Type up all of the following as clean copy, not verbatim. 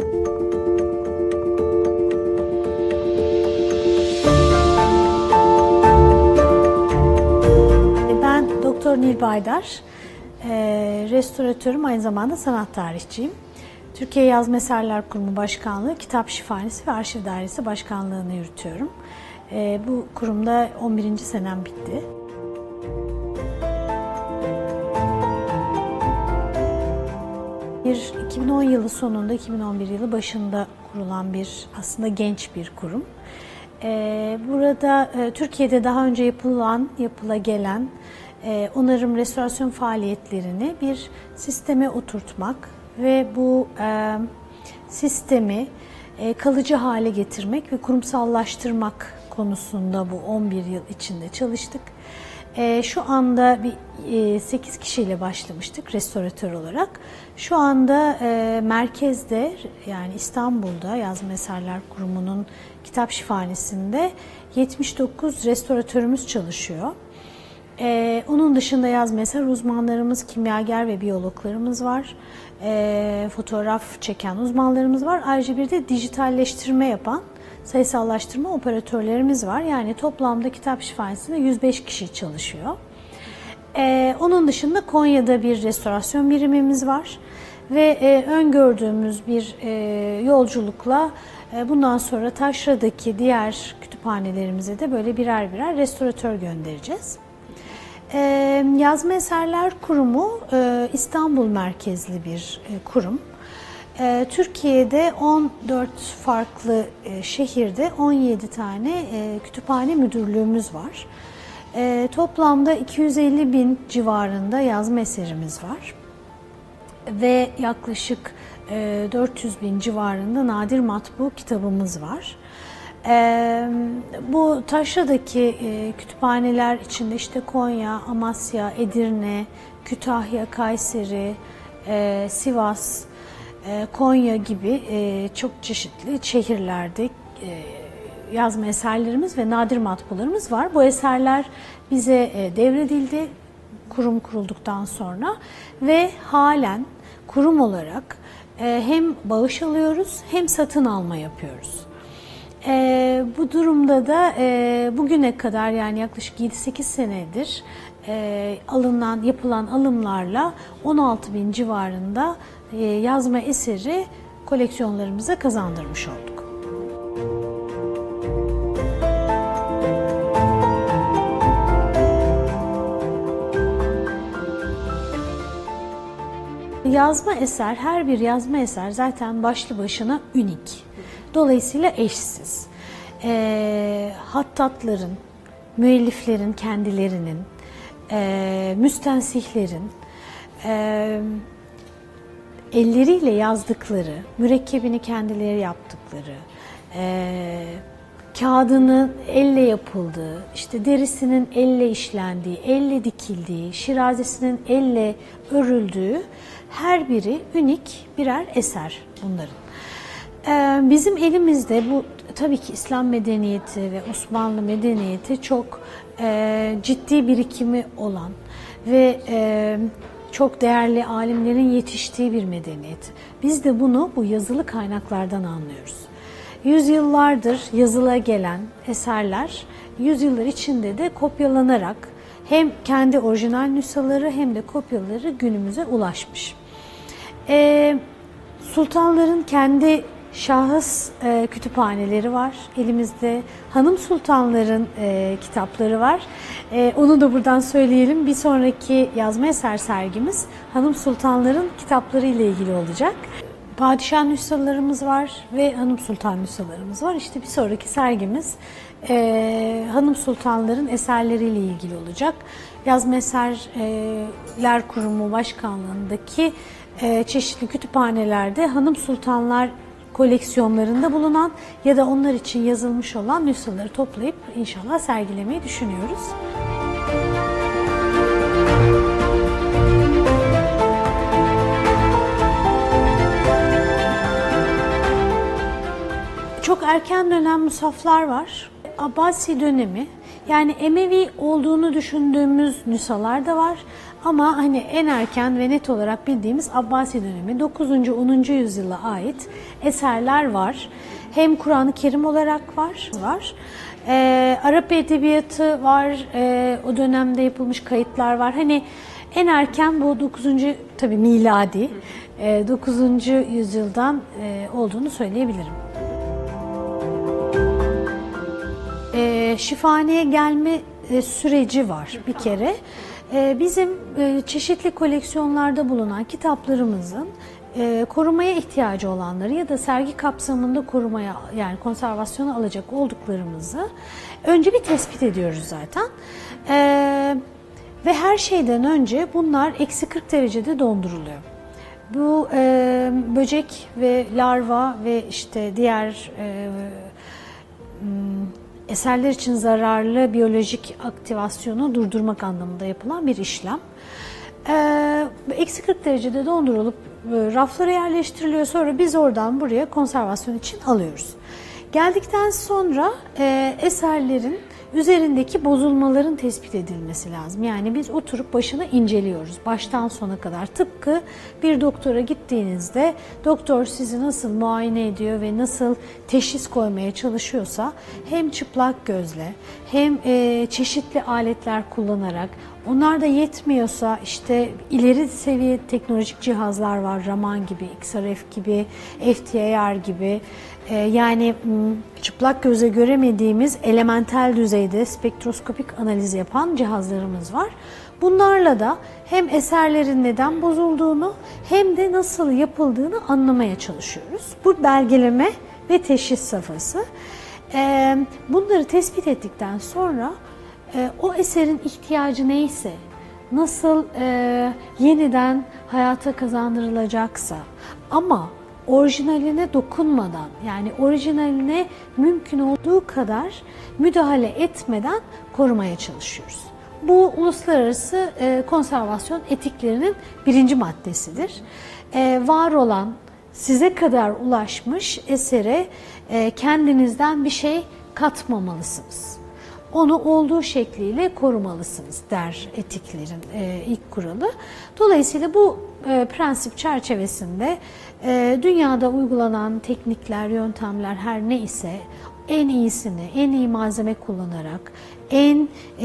Ben Doktor Nil Baydar, restoratörüm, aynı zamanda sanat tarihçiyim. Türkiye Yazma Eserler Kurumu Başkanlığı, Kitap Şifanesi ve Arşiv Dairesi Başkanlığı'nı yürütüyorum. Bu kurumda 11. senem bitti. Bir 2010 yılı sonunda, 2011 yılı başında kurulan aslında genç bir kurum. Burada Türkiye'de daha önce yapıla gelen onarım, restorasyon faaliyetlerini bir sisteme oturtmak ve bu sistemi kalıcı hale getirmek ve kurumsallaştırmak konusunda bu 11 yıl içinde çalıştık. Şu anda 8 kişiyle başlamıştık restoratör olarak. Şu anda merkezde, yani İstanbul'da Yazma Eserler Kurumu'nun Kitap Şifanesi'nde 79 restoratörümüz çalışıyor. Onun dışında yazma eser uzmanlarımız, kimyager ve biyologlarımız var. Fotoğraf çeken uzmanlarımız var. Ayrıca bir de dijitalleştirme yapan, sayısallaştırma operatörlerimiz var. Yani toplamda Kitap Şifanesi'nde 105 kişi çalışıyor. Onun dışında Konya'da bir restorasyon birimimiz var. Ve öngördüğümüz bir yolculukla bundan sonra taşradaki diğer kütüphanelerimize de böyle birer birer restoratör göndereceğiz. Yazma Eserler Kurumu İstanbul merkezli bir kurum. Türkiye'de 14 farklı şehirde 17 tane kütüphane müdürlüğümüz var. Toplamda 250 bin civarında yazma eserimiz var. Ve yaklaşık 400 bin civarında nadir matbu kitabımız var. Bu taşradaki kütüphaneler içinde işte Konya, Amasya, Edirne, Kütahya, Kayseri, Sivas, Konya gibi çok çeşitli şehirlerde yazma eserlerimiz ve nadir matbularımız var. Bu eserler bize devredildi kurum kurulduktan sonra ve halen kurum olarak hem bağış alıyoruz hem satın alma yapıyoruz. Bu durumda da bugüne kadar, yani yaklaşık 7-8 senedir yapılan alımlarla 16 bin civarında yazma eseri koleksiyonlarımıza kazandırmış olduk. Yazma eser, her bir yazma eser zaten başlı başına unik. Dolayısıyla eşsiz. Hattatların, müelliflerin kendilerinin, müstensihlerin elleriyle yazdıkları, mürekkebini kendileri yaptıkları, kağıdının elle yapıldığı, işte derisinin elle işlendiği, elle dikildiği, şirazesinin elle örüldüğü her biri unik birer eser bunların. Bizim elimizde bu tabii ki İslam medeniyeti ve Osmanlı medeniyeti çok ciddi birikimi olan ve çok değerli alimlerin yetiştiği bir medeniyet. Biz de bunu bu yazılı kaynaklardan anlıyoruz. Yüzyıllardır yazıla gelen eserler, yüzyıllar içinde de kopyalanarak hem kendi orijinal nüshaları hem de kopyaları günümüze ulaşmış. Sultanların kendi şahıs kütüphaneleri var. Elimizde hanım sultanların kitapları var. Onu da buradan söyleyelim. Bir sonraki yazma eser sergimiz hanım sultanların kitapları ile ilgili olacak. Padişah nüshalarımız var ve hanım sultan nüshalarımız var. İşte bir sonraki sergimiz hanım sultanların eserleriyle ilgili olacak. Yazma Eserler Kurumu Başkanlığı'ndaki çeşitli kütüphanelerde hanım sultanlar koleksiyonlarında bulunan ya da onlar için yazılmış olan nüshaları toplayıp inşallah sergilemeyi düşünüyoruz. Çok erken dönem musaflar var. Abbasi dönemi, yani Emevi olduğunu düşündüğümüz nüshalar da var. Ama hani en erken ve net olarak bildiğimiz Abbasi dönemi 9. 10. yüzyıla ait eserler var. Hem Kur'an-ı Kerim olarak var. Arap edebiyatı var. O dönemde yapılmış kayıtlar var. Hani en erken bu 9. tabii miladi 9. yüzyıldan olduğunu söyleyebilirim. Şifahaneye gelme süreci var bir kere. Bizim çeşitli koleksiyonlarda bulunan kitaplarımızın korumaya ihtiyacı olanları ya da sergi kapsamında korumaya, yani konservasyona alacak olduklarımızı önce bir tespit ediyoruz zaten. Ve her şeyden önce bunlar eksi 40 derecede donduruluyor. Bu böcek ve larva ve işte diğer eserler için zararlı biyolojik aktivasyonu durdurmak anlamında yapılan bir işlem. Eksi 40 derecede dondurulup raflara yerleştiriliyor. Sonra biz oradan buraya konservasyon için alıyoruz. Geldikten sonra eserlerin üzerindeki bozulmaların tespit edilmesi lazım. Yani biz oturup başını inceliyoruz. Baştan sona kadar. Tıpkı bir doktora gittiğinizde doktor sizi nasıl muayene ediyor ve nasıl teşhis koymaya çalışıyorsa hem çıplak gözle hem çeşitli aletler kullanarak, onlar da yetmiyorsa işte ileri seviye teknolojik cihazlar var. Raman gibi, XRF gibi, FTIR gibi. Yani çıplak göze göremediğimiz elementel düzeyde spektroskopik analiz yapan cihazlarımız var. Bunlarla da hem eserlerin neden bozulduğunu hem de nasıl yapıldığını anlamaya çalışıyoruz. Bu belgeleme ve teşhis safhası. Bunları tespit ettikten sonra o eserin ihtiyacı neyse, nasıl yeniden hayata kazandırılacaksa ama orijinaline dokunmadan, yani orijinaline mümkün olduğu kadar müdahale etmeden korumaya çalışıyoruz. Bu uluslararası konservasyon etiklerinin birinci maddesidir. Var olan, size kadar ulaşmış esere kendinizden bir şey katmamalısınız. Onu olduğu şekliyle korumalısınız der etiklerin ilk kuralı. Dolayısıyla bu prensip çerçevesinde dünyada uygulanan teknikler, yöntemler her ne ise en iyisini, en iyi malzeme kullanarak, en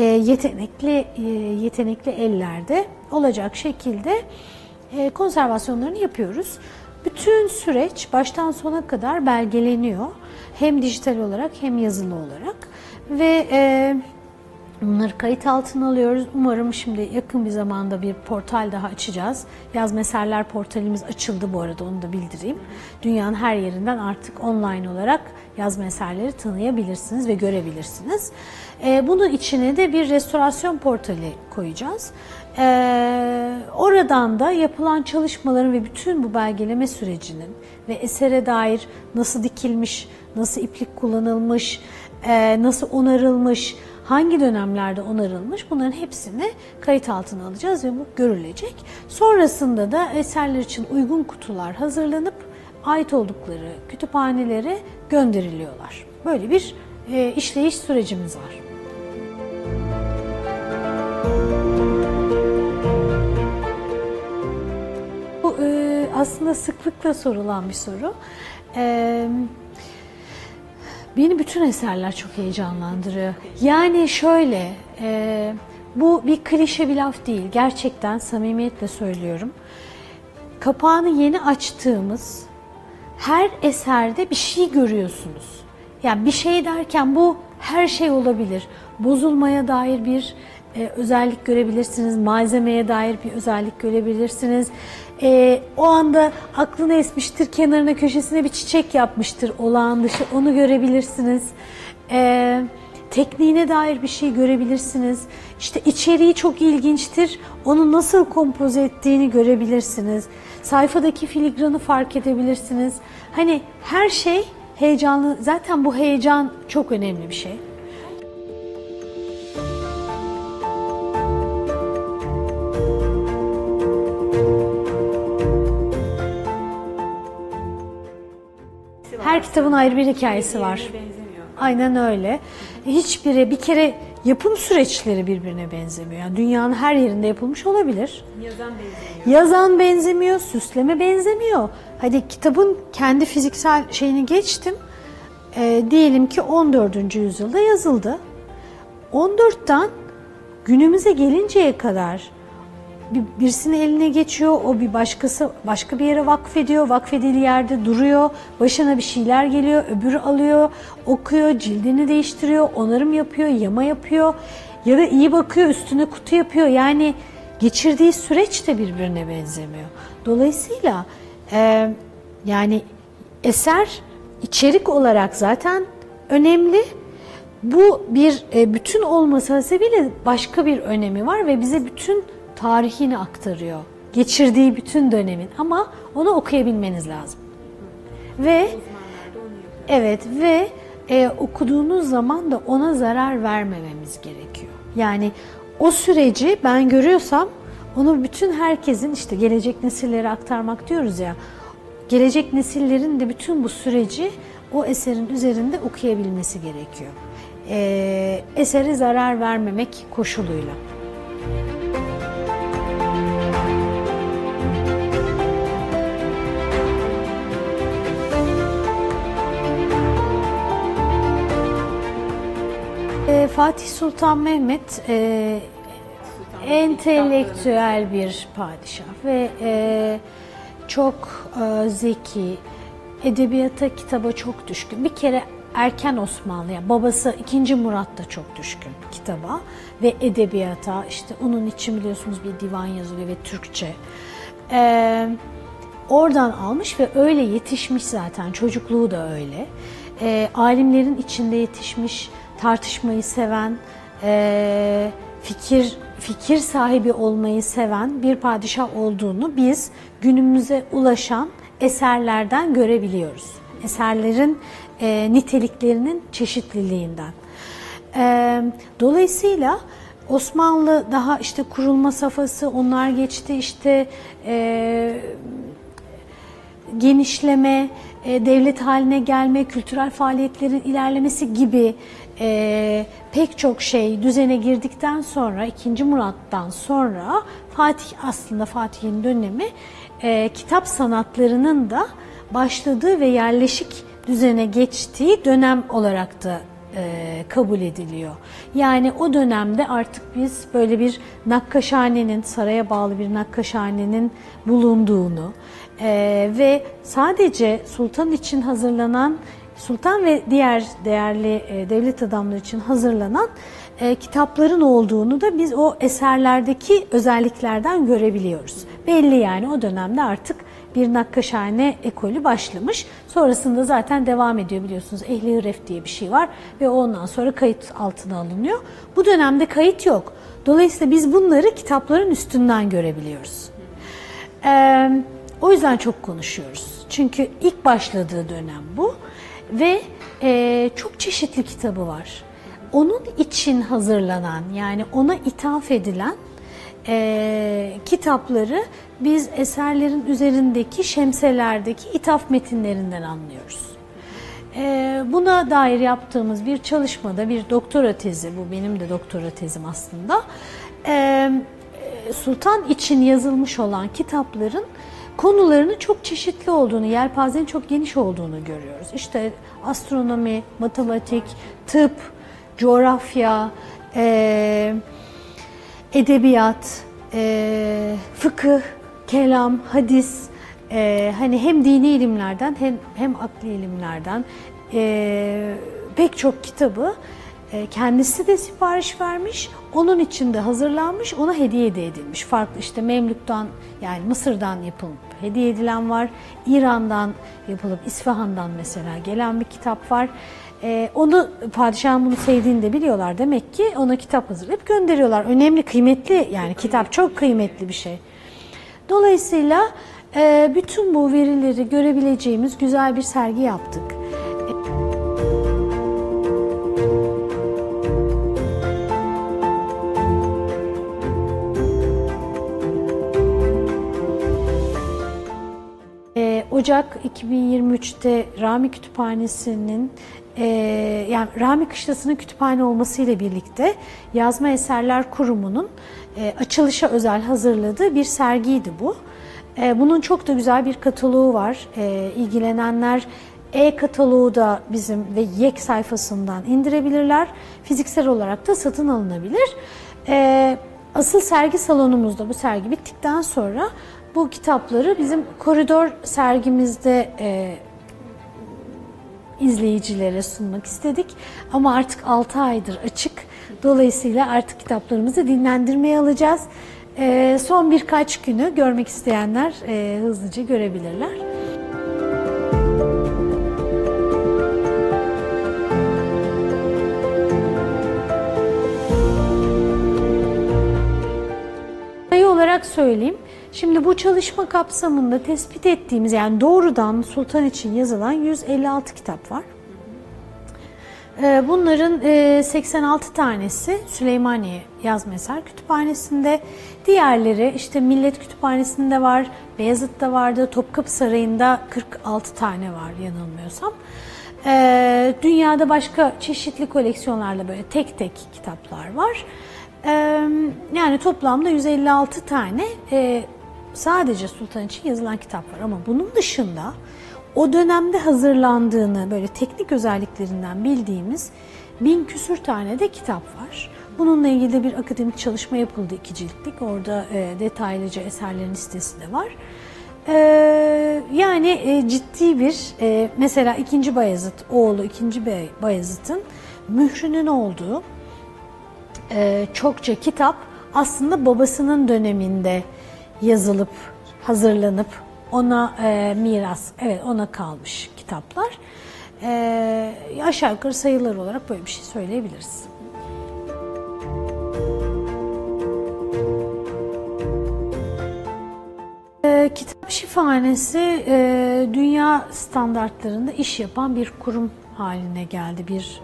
yetenekli ellerde olacak şekilde konservasyonlarını yapıyoruz. Bütün süreç baştan sona kadar belgeleniyor. Hem dijital olarak hem yazılı olarak. Ve bunları kayıt altına alıyoruz. Umarım şimdi yakın bir zamanda bir portal daha açacağız. Yazma Eserler portalimiz açıldı bu arada, onu da bildireyim. Dünyanın her yerinden artık online olarak yazma eserleri tanıyabilirsiniz ve görebilirsiniz. Bunun içine de bir restorasyon portali koyacağız. Oradan da yapılan çalışmaların ve bütün bu belgeleme sürecinin ve esere dair nasıl dikilmiş, nasıl iplik kullanılmış, nasıl onarılmış, hangi dönemlerde onarılmış, bunların hepsini kayıt altına alacağız ve bu görülecek. Sonrasında da eserler için uygun kutular hazırlanıp ait oldukları kütüphanelere gönderiliyorlar. Böyle bir işleyiş sürecimiz var. Bu aslında sıklıkla sorulan bir soru. Beni bütün eserler çok heyecanlandırıyor. Yani şöyle, bu bir klişe bir laf değil. Gerçekten samimiyetle söylüyorum. Kapağını yeni açtığımız her eserde bir şey görüyorsunuz. Yani bir şey derken bu her şey olabilir. Bozulmaya dair bir özellik görebilirsiniz. Malzemeye dair bir özellik görebilirsiniz. O anda aklına esmiştir, kenarına köşesine bir çiçek yapmıştır olağan dışı, onu görebilirsiniz. Tekniğine dair bir şey görebilirsiniz. İşte içeriği çok ilginçtir, onu nasıl kompoze ettiğini görebilirsiniz. Sayfadaki filigranı fark edebilirsiniz. Hani her şey heyecanlı, zaten bu heyecan çok önemli bir şey. Her kitabın ayrı bir hikayesi var. Aynen öyle. Hiçbiri bir kere yapım süreçleri birbirine benzemiyor. Yani dünyanın her yerinde yapılmış olabilir. Yazan benzemiyor. Yazan benzemiyor, süsleme benzemiyor. Hadi kitabın kendi fiziksel şeyini geçtim. Diyelim ki 14. yüzyılda yazıldı. 14'ten günümüze gelinceye kadar birisinin eline geçiyor, o bir başkası başka bir yere vakfediyor, vakfedildiği yerde duruyor, başına bir şeyler geliyor, öbürü alıyor, okuyor, cildini değiştiriyor, onarım yapıyor, yama yapıyor ya da iyi bakıyor, üstüne kutu yapıyor. Yani geçirdiği süreç de birbirine benzemiyor. Dolayısıyla yani eser içerik olarak zaten önemli. Bu bir bütün olması hasebiyle başka bir önemi var ve bize bütün tarihini aktarıyor. Geçirdiği bütün dönemin, ama onu okuyabilmeniz lazım. Ve evet, ve okuduğunuz zaman da ona zarar vermememiz gerekiyor. Yani o süreci ben görüyorsam onu bütün herkesin, işte gelecek nesillere aktarmak diyoruz ya, gelecek nesillerin de bütün bu süreci o eserin üzerinde okuyabilmesi gerekiyor. Esere zarar vermemek koşuluyla. Fatih Sultan Mehmet entelektüel bir padişah ve çok zeki, edebiyata, kitaba çok düşkün. Bir kere erken Osmanlı, yani babası 2. Murat da çok düşkün kitaba ve edebiyata. İşte onun için biliyorsunuz bir divan yazılıyor ve Türkçe. Oradan almış ve öyle yetişmiş zaten. Çocukluğu da öyle. Alimlerin içinde yetişmiş, tartışmayı seven, fikir sahibi olmayı seven bir padişah olduğunu biz günümüze ulaşan eserlerden görebiliyoruz. Eserlerin niteliklerinin çeşitliliğinden. Dolayısıyla Osmanlı daha işte kurulma safhası, onlar geçti, işte genişleme, devlet haline gelme, kültürel faaliyetlerin ilerlemesi gibi pek çok şey düzene girdikten sonra, 2. Murat'tan sonra Fatih'in dönemi kitap sanatlarının da başladığı ve yerleşik düzene geçtiği dönem olarak da kabul ediliyor. Yani o dönemde artık biz böyle bir nakkaşhanenin, saraya bağlı bir nakkaşhanenin bulunduğunu ve sadece sultan için hazırlanan, sultan ve diğer değerli devlet adamları için hazırlanan kitapların olduğunu da biz o eserlerdeki özelliklerden görebiliyoruz. Belli, yani o dönemde artık bir nakkaşhane ekolü başlamış. Sonrasında zaten devam ediyor, biliyorsunuz. Ehli Hıref diye bir şey var ve ondan sonra kayıt altına alınıyor. Bu dönemde kayıt yok. Dolayısıyla biz bunları kitapların üstünden görebiliyoruz. O yüzden çok konuşuyoruz. Çünkü ilk başladığı dönem bu ve çok çeşitli kitabı var. Onun için hazırlanan, yani ona ithaf edilen kitapları biz eserlerin üzerindeki şemselerdeki ithaf metinlerinden anlıyoruz. Buna dair yaptığımız bir çalışmada, bir doktora tezi, bu benim de doktora tezim aslında, sultan için yazılmış olan kitapların konularının çok çeşitli olduğunu, yelpazenin çok geniş olduğunu görüyoruz. İşte astronomi, matematik, tıp, coğrafya, edebiyat, fıkıh, kelam, hadis, hani hem dini ilimlerden hem akli ilimlerden pek çok kitabı kendisi de sipariş vermiş, onun için de hazırlanmış, ona hediye de edilmiş. Farklı, işte Memlük'ten, yani Mısır'dan yapılıp hediye edilen var, İran'dan yapılıp İsfahan'dan mesela gelen bir kitap var. Onu, padişahın bunu sevdiğini de biliyorlar demek ki, ona kitap hazırlayıp gönderiyorlar. Önemli, kıymetli, yani kitap çok kıymetli bir şey. Dolayısıyla bütün bu verileri görebileceğimiz güzel bir sergi yaptık. Ocak 2023'te Rami Kütüphanesi'nin yani Rami Kışlası'nın kütüphane olmasıyla birlikte Yazma Eserler Kurumu'nun açılışa özel hazırladığı bir sergiydi bu. Bunun çok da güzel bir kataloğu var. İlgilenenler e-kataloğu da bizim ve YEK sayfasından indirebilirler. Fiziksel olarak da satın alınabilir. Asıl sergi salonumuzda bu sergi bittikten sonra bu kitapları bizim koridor sergimizde izleyicilere sunmak istedik. Ama artık 6 aydır açık. Dolayısıyla artık kitaplarımızı dinlendirmeye alacağız. Son birkaç günü görmek isteyenler hızlıca görebilirler. Olarak söyleyeyim. Şimdi bu çalışma kapsamında tespit ettiğimiz, yani doğrudan Sultan için yazılan 156 kitap var. Bunların 86 tanesi Süleymaniye Yazma Eser Kütüphanesi'nde, diğerleri işte Millet Kütüphanesi'nde var, Beyazıt'ta vardı, Topkapı Sarayı'nda 46 tane var yanılmıyorsam. Dünyada başka çeşitli koleksiyonlarla böyle tek tek kitaplar var. Yani toplamda 156 tane sadece Sultan için yazılan kitap var, ama bunun dışında o dönemde hazırlandığını böyle teknik özelliklerinden bildiğimiz 1000 küsür tane de kitap var. Bununla ilgili de bir akademik çalışma yapıldı, 2 ciltlik. Orada detaylıca eserlerin listesi de var. Yani ciddi bir mesela 2. Bayezid oğlu 2. Bayezid'in mührünün olduğu çokça kitap aslında babasının döneminde yazılıp hazırlanıp ona miras, evet, ona kalmış kitaplar. Aşağı yukarı sayılar olarak böyle bir şey söyleyebiliriz. Kitap Şifahanesi dünya standartlarında iş yapan bir kurum haline geldi. Bir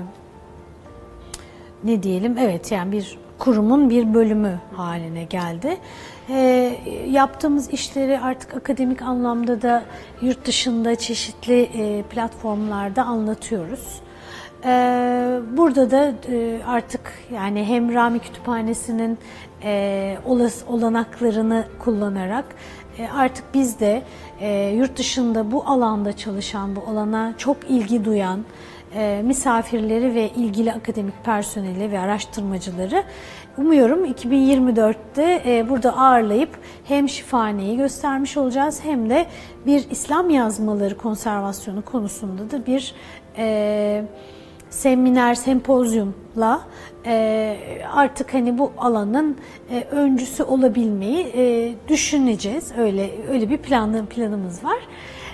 ne diyelim, evet, yani bir kurumun bir bölümü haline geldi. Yaptığımız işleri artık akademik anlamda da yurt dışında çeşitli platformlarda anlatıyoruz. Burada da artık yani hem Rami Kütüphanesi'nin olanaklarını kullanarak artık biz de yurt dışında bu alanda çalışan, bu alana çok ilgi duyan misafirleri ve ilgili akademik personeli ve araştırmacıları umuyorum 2024'te burada ağırlayıp hem şifahaneyi göstermiş olacağız, hem de bir İslam yazmaları konservasyonu konusunda da bir seminer, sempozyumla artık hani bu alanın öncüsü olabilmeyi düşüneceğiz. Öyle bir planımız var.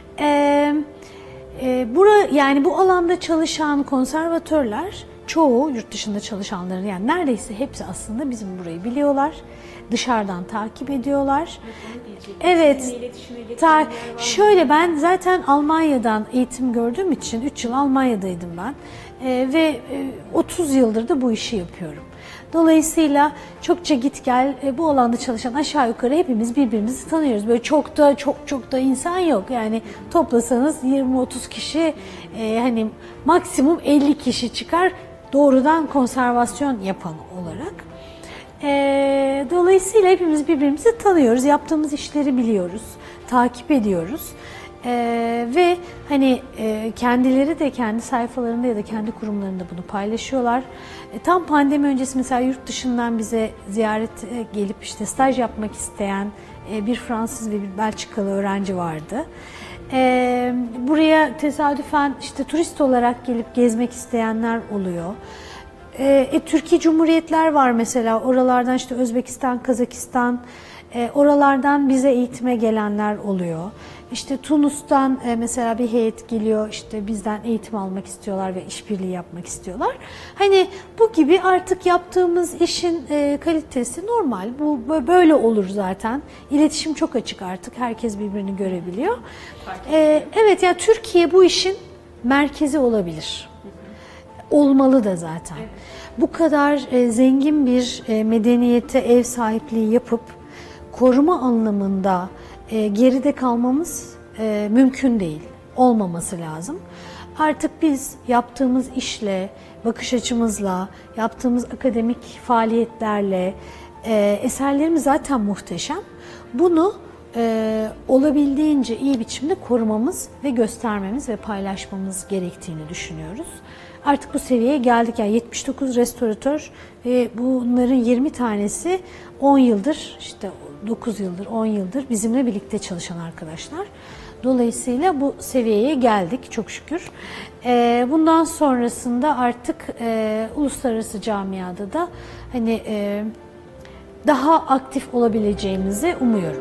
Yani bu alanda çalışan konservatörler, çoğu yurt dışında çalışanların, yani neredeyse hepsi aslında bizim burayı biliyorlar. Dışarıdan takip ediyorlar. Evet. Şöyle, ben zaten Almanya'dan eğitim gördüğüm için 3 yıl Almanya'daydım ben. Ve 30 yıldır da bu işi yapıyorum. Dolayısıyla çokça git gel bu alanda çalışan aşağı yukarı hepimiz birbirimizi tanıyoruz. Böyle çok da insan yok. Yani toplasanız 20-30 kişi, hani maksimum 50 kişi çıkar doğrudan konservasyon yapan olarak. Dolayısıyla hepimiz birbirimizi tanıyoruz. Yaptığımız işleri biliyoruz, takip ediyoruz. Ve hani kendileri de kendi sayfalarında ya da kendi kurumlarında bunu paylaşıyorlar. Tam pandemi öncesi mesela yurt dışından bize ziyaret gelip işte staj yapmak isteyen bir Fransız ve bir Belçikalı öğrenci vardı. Buraya tesadüfen işte turist olarak gelip gezmek isteyenler oluyor. Türkiye Cumhuriyetler var mesela, oralardan işte Özbekistan, Kazakistan, oralardan bize eğitime gelenler oluyor. İşte Tunus'tan mesela bir heyet geliyor, işte bizden eğitim almak istiyorlar ve işbirliği yapmak istiyorlar. Hani bu gibi artık yaptığımız işin kalitesi normal. Bu böyle olur zaten. İletişim çok açık artık. Herkes birbirini görebiliyor. Evet, ya Türkiye bu işin merkezi olabilir. Olmalı da zaten. Evet. Bu kadar zengin bir medeniyete ev sahipliği yapıp koruma anlamında geride kalmamız mümkün değil. Olmaması lazım. Artık biz yaptığımız işle, bakış açımızla, yaptığımız akademik faaliyetlerle eserlerimiz zaten muhteşem. Bunu olabildiğince iyi biçimde korumamız ve göstermemiz ve paylaşmamız gerektiğini düşünüyoruz. Artık bu seviyeye geldik. Yani 79 restoratör ve bunların 20 tanesi 10 yıldır, işte 9 yıldır, 10 yıldır bizimle birlikte çalışan arkadaşlar. Dolayısıyla bu seviyeye geldik çok şükür. Bundan sonrasında artık uluslararası camiada da hani daha aktif olabileceğimizi umuyorum.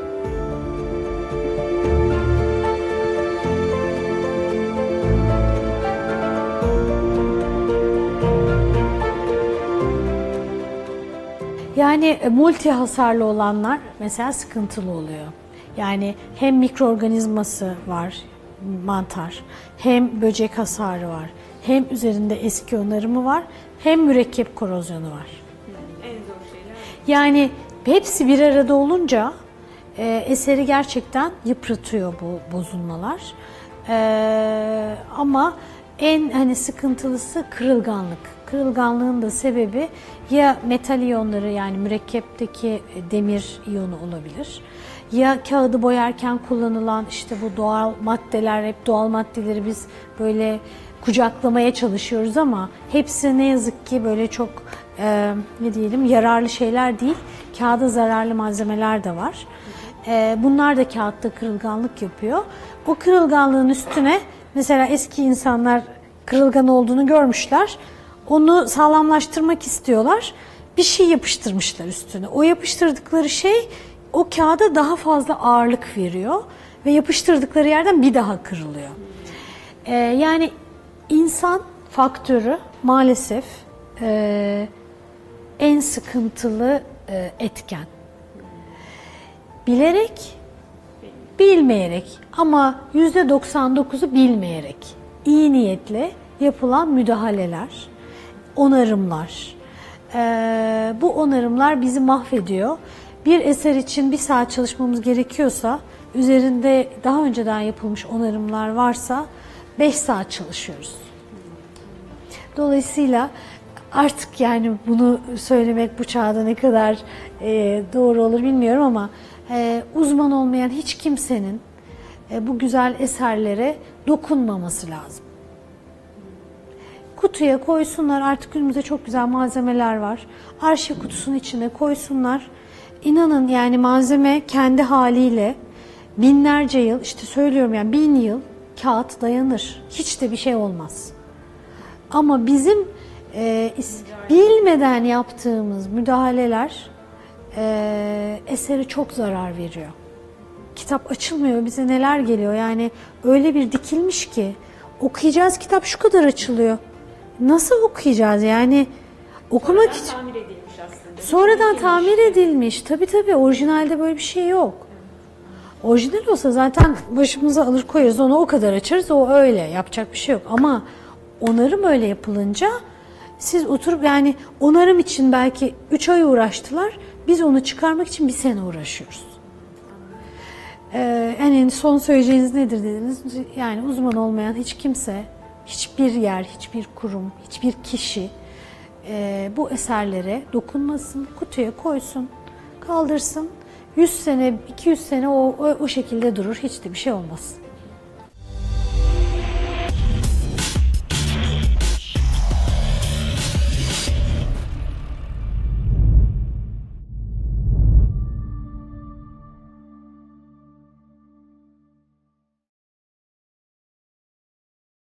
Yani multi hasarlı olanlar mesela sıkıntılı oluyor. Yani hem mikroorganizması var, mantar, hem böcek hasarı var, hem üzerinde eski onarımı var, hem mürekkep korozyonu var. En zor şeyler. Yani hepsi bir arada olunca eseri gerçekten yıpratıyor bu bozulmalar. Ama en hani sıkıntılısı kırılganlık. Kırılganlığın da sebebi ya metal iyonları, yani mürekkepteki demir iyonu olabilir. Ya kağıdı boyarken kullanılan işte bu doğal maddeler, hep doğal maddeleri biz böyle kucaklamaya çalışıyoruz ama hepsi ne yazık ki böyle çok ne diyelim yararlı şeyler değil. Kağıda zararlı malzemeler de var. Bunlar da kağıtta kırılganlık yapıyor. O kırılganlığın üstüne mesela eski insanlar kırılgan olduğunu görmüşler. Onu sağlamlaştırmak istiyorlar. Bir şey yapıştırmışlar üstüne. O yapıştırdıkları şey o kağıda daha fazla ağırlık veriyor ve yapıştırdıkları yerden bir daha kırılıyor. Yani insan faktörü maalesef en sıkıntılı etken. Bilerek, bilmeyerek ama %99'u bilmeyerek, iyi niyetle yapılan müdahaleler, onarımlar. Bu onarımlar bizi mahvediyor. Bir eser için 1 saat çalışmamız gerekiyorsa, üzerinde daha önceden yapılmış onarımlar varsa 5 saat çalışıyoruz. Dolayısıyla artık yani bunu söylemek bu çağda ne kadar doğru olur bilmiyorum ama uzman olmayan hiç kimsenin bu güzel eserlere dokunmaması lazım. Kutuya koysunlar, artık önümüzde çok güzel malzemeler var. Arşiv kutusunun içine koysunlar. İnanın yani malzeme kendi haliyle binlerce yıl, işte söylüyorum yani 1000 yıl kağıt dayanır. Hiç de bir şey olmaz. Ama bizim bilmeden yaptığımız müdahaleler eseri çok zarar veriyor. Kitap açılmıyor, bize neler geliyor yani öyle bir dikilmiş ki okuyacağız, kitap şu kadar açılıyor. Nasıl okuyacağız yani? Okumak için. Tamir edilmiş aslında. Sonradan tamir edilmiş. Tabii orijinalde böyle bir şey yok. Orijinal olsa zaten başımıza alır koyarız, onu o kadar açarız, o öyle, yapacak bir şey yok. Ama onarım öyle yapılınca siz oturup yani onarım için belki 3 ay uğraştılar, biz onu çıkarmak için 1 sene uğraşıyoruz. Yani son söyleyeceğiniz nedir dediniz? Yani uzman olmayan hiç kimse, hiçbir yer, hiçbir kurum, hiçbir kişi bu eserlere dokunmasın, kutuya koysun, kaldırsın. 100 sene, 200 sene o şekilde durur, hiç de bir şey olmaz.